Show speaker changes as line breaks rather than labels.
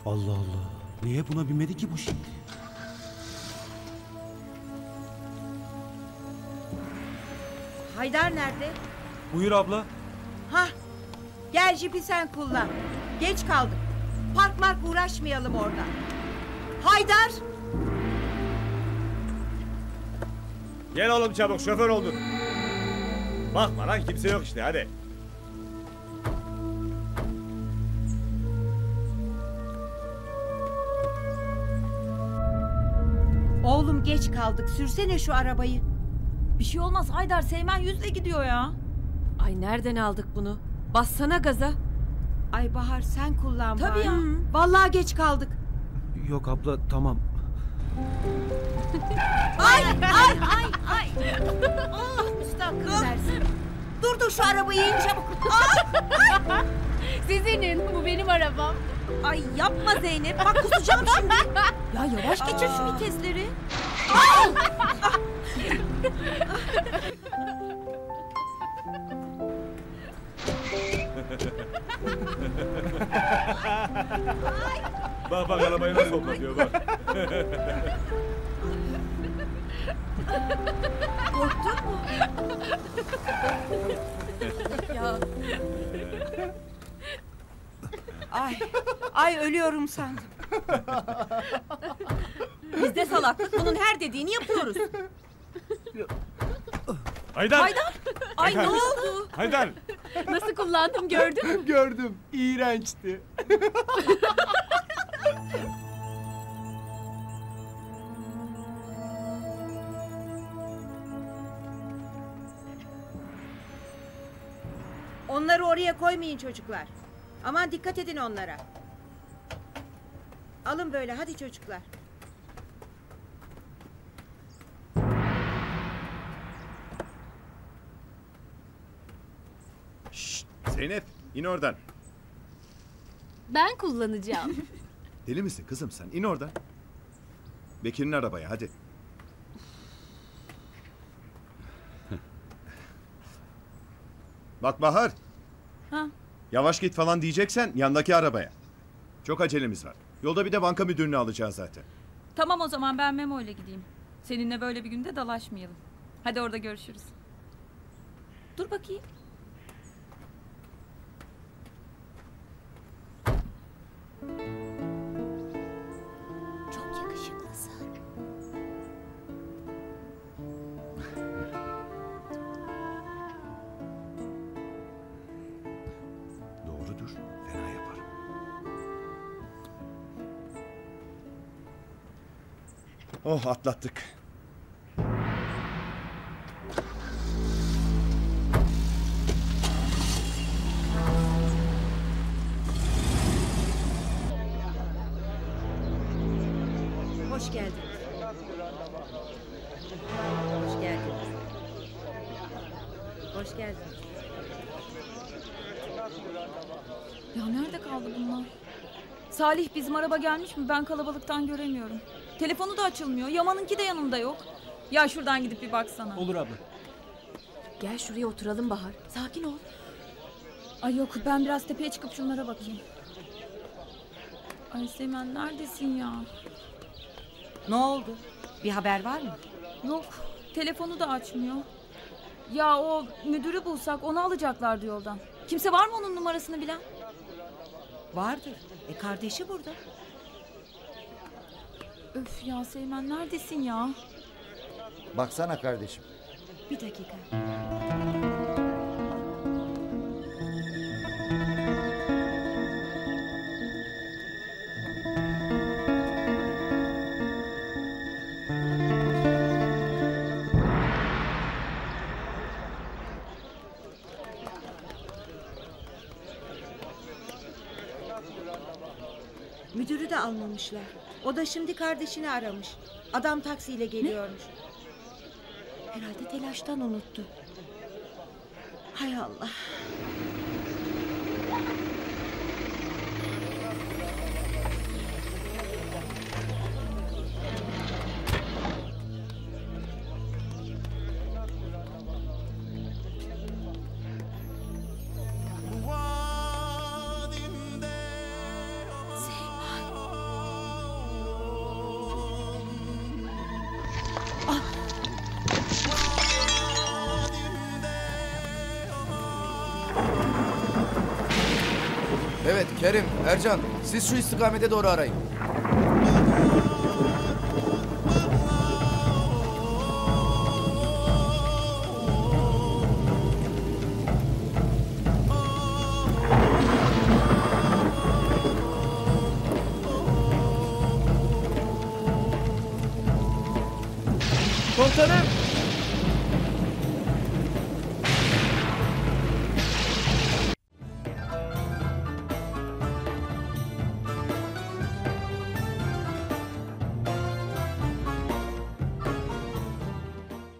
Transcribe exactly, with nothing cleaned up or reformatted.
Allah Allah. Niye buna binmedi ki bu şimdi?
Haydar nerede?
Buyur abla.
Hah. Gel jipi sen kullan. Geç kaldık. Park mark uğraşmayalım orada. Haydar!
Gel oğlum çabuk, şoför oldun. Bakma lan, kimse yok işte, hadi.
Oğlum geç kaldık. Sürsene şu arabayı.
Bir şey olmaz Haydar, Seymen yüzle gidiyor ya.
Ay nereden aldık bunu? Bassana gaza.
Ay Bahar sen kullan
Tabii
bari.
ya.
Vallahi geç kaldık.
Yok abla tamam.
Ay ay ay ay. Allah müstakil versin. Dur dur şu arabayı in çabuk.
Sizinin, bu benim arabam.
Ay yapma Zeynep, bak kusacağım şimdi. Ya yavaş geçir şu vitesleri.
Bak bak, arabayı nasıl hoplatıyor bak.
Korktun mu? Ya
Ay ay ölüyorum sandım.
bizde salaklık, bunun her dediğini yapıyoruz.
Haydar!
Haydar! Ay ne oldu?
Haydar!
Nasıl kullandım gördün mü?
Gördüm. İğrençti.
Onları oraya koymayın çocuklar. Aman dikkat edin onlara. Alın böyle hadi çocuklar.
Şşt, Zeynep, in oradan.
Ben kullanacağım.
Deli misin kızım sen? İn oradan. Bekir'in arabaya, hadi. Bak Bahar.
Ha?
Yavaş git falan diyeceksen yandaki arabaya. Çok acelemiz var. Yolda bir de banka müdürünü alacağız zaten.
Tamam o zaman ben Memo ile gideyim. Seninle böyle bir günde dalaşmayalım. Hadi orada görüşürüz. Dur bakayım.
Çok yakışıklısın.
Doğrudur. Fena yapar. Oh, atlattık.
Hoş geldin. Hoş geldin. Hoş geldin.
Ya nerede kaldı bunlar? Salih bizim araba gelmiş mi? Ben kalabalıktan göremiyorum. Telefonu da açılmıyor. Yaman'ınki de yanımda yok. Ya şuradan gidip bir baksana.
Olur abla.
Gel şuraya oturalım Bahar. Sakin ol.
Ay yok ben biraz tepeye çıkıp şunlara bakayım. Ay Seymen neredesin ya?
Ne oldu? Bir haber var mı?
Yok telefonu da açmıyor. Ya o müdürü bulsak onu alacaklardı yoldan. Kimse var mı onun numarasını bilen?
Vardır. E kardeşi burada.
Öf ya Seymen neredesin ya?
Baksana kardeşim.
Bir dakika. Müdürü de almamışlar. O da şimdi kardeşini aramış. Adam taksiyle geliyormuş. Herhalde telaştan unuttu. Hay Allah.
Kerim, Ercan, siz şu istikamete doğru arayın.
Komutanım.